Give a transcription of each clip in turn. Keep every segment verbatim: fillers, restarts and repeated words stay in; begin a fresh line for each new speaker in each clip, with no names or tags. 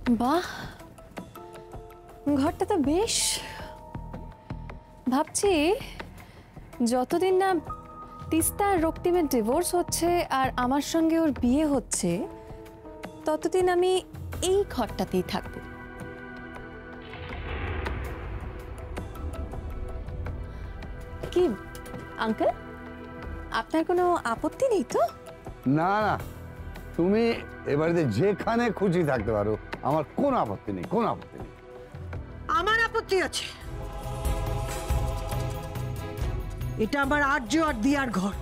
বাহ, ঘরটা তো বেশ। ভাবছি যতদিন না তিস্তা আর রক্তিমের ডিভোর্স হচ্ছে আর আমার সঙ্গে ওর বিয়ে হচ্ছে ততদিন আমি এই ঘরটাতেই থাকবো। কি আঙ্কেল, আপনার কোনো আপত্তি নেই তো?
না না, তুমি এবারে যেখানে খুশি থাকতে পারো, আমার কোনো আপত্তি নেই, কোনো আপত্তি নেই।
আমার আপত্তি আছে। এটা আমার আর্য আর দিয়ার ঘর।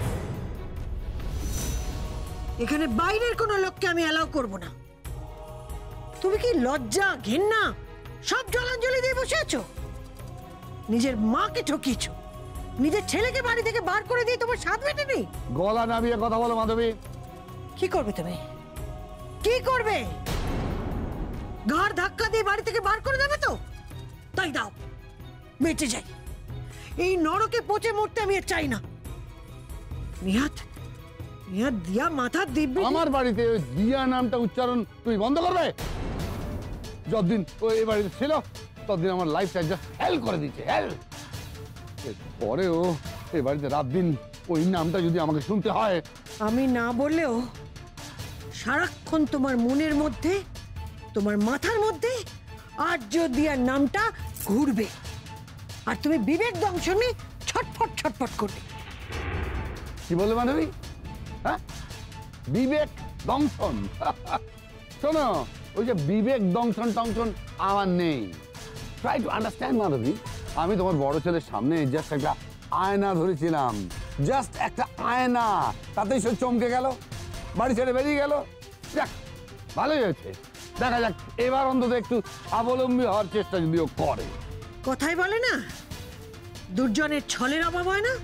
এখানে বাইরের কোনো লোককে আমি অ্যালাউ করব না। তুমি কি লজ্জা ঘেন্না সব জলাঞ্জলি দিয়ে বসে আছো? নিজের মাকে ঠকিয়েছো, নিজের ছেলেকে বাড়ি থেকে বার করে দিয়ে তোমার স্বাদ মেটেনি।
গলা নামিয়ে কথা বলো মাধবী।
কি করবে তুমি? কি করবে? ঘর ধাক্কা দিয়ে বাড়ি থেকে বার করে দেবে তো? তাই দাও, বেঁচে যাই। এই নরকে পচে মরতে আমি আর চাই না। নিহাত, নিহাত দিয়া মাথা দিব্যি।
আমার বাড়িতে ওই দিয়া নামটা উচ্চারণ তুমি বন্ধ করবে। যতদিন ও এই বাড়িতে ছিল ততদিন আমার লাইফটা জাস্ট হেল করে দিচ্ছে, হেল। পরে ও এই বাড়িতে রাত দিন ওই নামটা যদি আমাকে শুনতে হয়।
আমি না বললেও সারাক্ষণ তোমার মনের মধ্যে, তোমার মাথার মধ্যে আর্য দিয়ার নামটা ঘুরবে, আর তুমি বিবেক দংশনে ছটফট ছটফট করবে।
কি বললে মাধবী? হ্যাঁ, বিবেক দংশন? শোনো, ওই যে বিবেক দংশন টংশন আমার নেই। Try to understand Madhavi. আমি তোমার বড় ছেলের সামনে জাস্ট একটা আয়না ধরেছিলাম, জাস্ট একটা আয়না, তাতেই সে চমকে গেল, বাড়ি ছেড়ে বেরিয়ে গেল। যাক, ভালোই হয়েছে। দেখা যাক এবার অন্তত একটু স্বাবলম্বী হওয়ার চেষ্টা যদিও করে।
কথাই বলে না, দুর্জনের ছলের অভাব হয় না।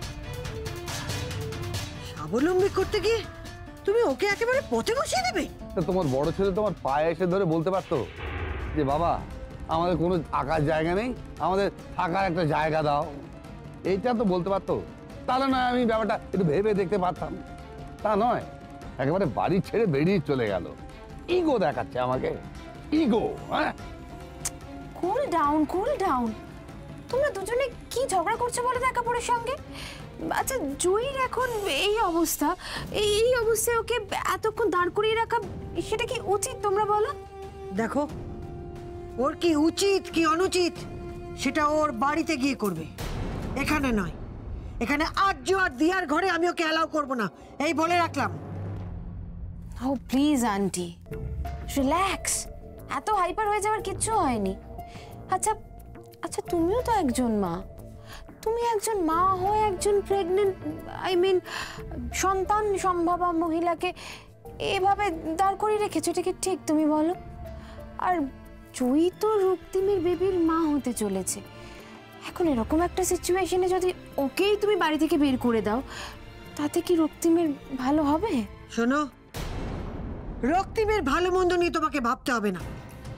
স্বাবলম্বী করতে গিয়ে তুমি ওকে একেবারে পথে বসিয়ে দেবে।
তো তোমার বড় ছেলে তোমার পায়ে এসে ধরে বলতে পারতো যে বাবা, আমাদের কোনো থাকার জায়গা নেই, আমাদের থাকার একটা জায়গা দাও। এইটা তো বলতে পারতো। তাহলে নয় আমি ব্যাপারটা একটু ভেবে দেখতে পারতাম। তা নয়, একেবারে বাড়ি ছেড়ে বেরিয়ে চলে গেল। ইগো দেখাচ্ছে আমাকে, ইগো। হ্যাঁ,
কুল ডাউন, কুল ডাউন। তোমরা দুজনে কি ঝগড়া করছো বলো তো একে অপরের সঙ্গে? আচ্ছা, জয়ীর এখন এই অবস্থা, এই এই অবস্থায় ওকে এতক্ষণ দাঁড় করিয়ে রাখা সেটা কি উচিত তোমরা বলো?
দেখো, ওর কি উচিত কি অনুচিত সেটা ওর বাড়িতে গিয়ে করবে, এখানে নয়। এখানে আর্য আর দিয়ার ঘরে আমি ওকে অ্যালাউ করবো না, এই বলে রাখলাম।
Oh please aunty, relax. এত হাইপার হয়ে যাওয়ার কিচ্ছু হয়নি। আচ্ছা আচ্ছা, তুমিও তো একজন মা। তুমি একজন মা হয়ে একজন প্রেগনেন্ট, আই মিন সন্তান সম্ভবা মহিলাকে এভাবে দাঁড় করিয়ে রেখেছো, এটা কি ঠিক তুমি বলো? আর জয়ী তো রক্তিমের বেবির মা হতে চলেছে। এখন এরকম একটা সিচুয়েশনে যদি ওকেই তুমি বাড়ি থেকে বের করে দাও, তাতে কি রক্তিমের ভালো হবে?
শোনো, রক্তিমের ভালো মন্দ নিয়ে তোমাকে ভাবতে হবে না।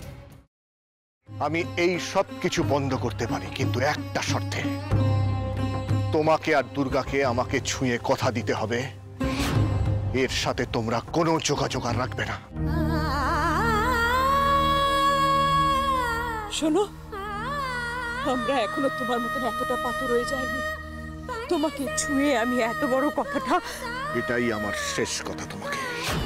আমি এই সব কিছু বন্ধ করতে পারি, কিন্তু একটা শর্তে। তোমাকে আর দুর্গাকে আমাকে ছুঁয়ে কথা দিতে হবে, এর সাথে তোমরা কোনো যোগাযোগ আর রাখবে না।
শোনো, আমরা এখনো তোমার মতন এতটা পাথর হয়ে যায়নি। তোমাকে ছুঁয়ে আমি এত বড় কথাটা,
এটাই আমার শেষ কথা তোমাকে।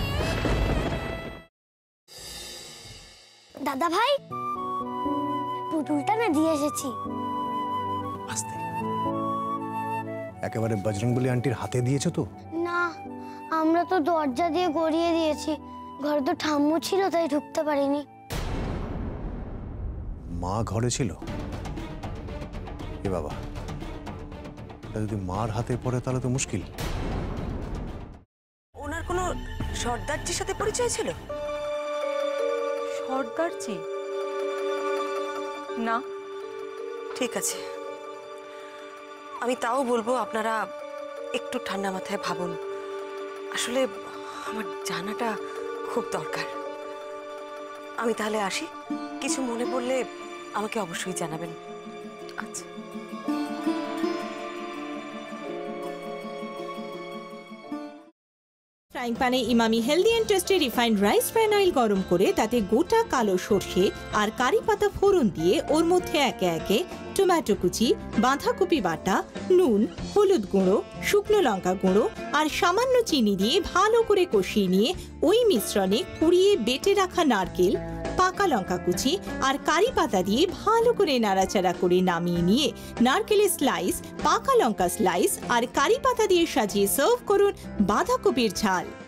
দাদা ভাই, পুতুলটা না দিয়ে এসেছি।
আস্তে, একেবারে বজরংবলী আন্টির হাতে দিয়েছো তো?
না, আমরা তো দরজা দিয়ে গড়িয়ে দিয়েছি। ঘরে তো ঠাম্মু ছিল, তাই ঢুকতে পারিনি।
মা ঘরে ছিল? এ বাবা, এটা যদি মার হাতে পড়ে তাহলে তো মুশকিল।
ওনার কোনো সর্দারজির সাথে পরিচয় ছিল?
সর্দারজি?
না, ঠিক আছে, আমি তাও বলবো আপনারা একটু ঠান্ডা মাথায় ভাবুন। আসলে আমার জানাটা খুব দরকার। আমি তাহলে আসি, কিছু মনে পড়লে আমাকে অবশ্যই জানাবেন। আচ্ছা।
ফ্রাইং প্যানে Emami healthy and tasty refined rice bran oil গরম করে তাতে গোটা কালো সর্ষে আর কারি পাতা ফোড়ন দিয়ে ওর মধ্যে একে একে টমেটো কুচি, বাঁধাকপি বাটা, নুন, হলুদ গুঁড়ো, শুকনো লঙ্কা গুঁড়ো আর সামান্য চিনি দিয়ে ভালো করে কষিয়ে নিয়ে ওই মিশ্রণে কুড়িয়ে বেটে রাখা নারকেল, পাকা লঙ্কা কুচি আর কারি পাতা দিয়ে ভালো করে নাড়াচাড়া করে নামিয়ে নিয়ে নারকেলের স্লাইস, পাকা লঙ্কা স্লাইস আর কারি পাতা দিয়ে সাজিয়ে সার্ভ করুন বাঁধাকপির ঝাল।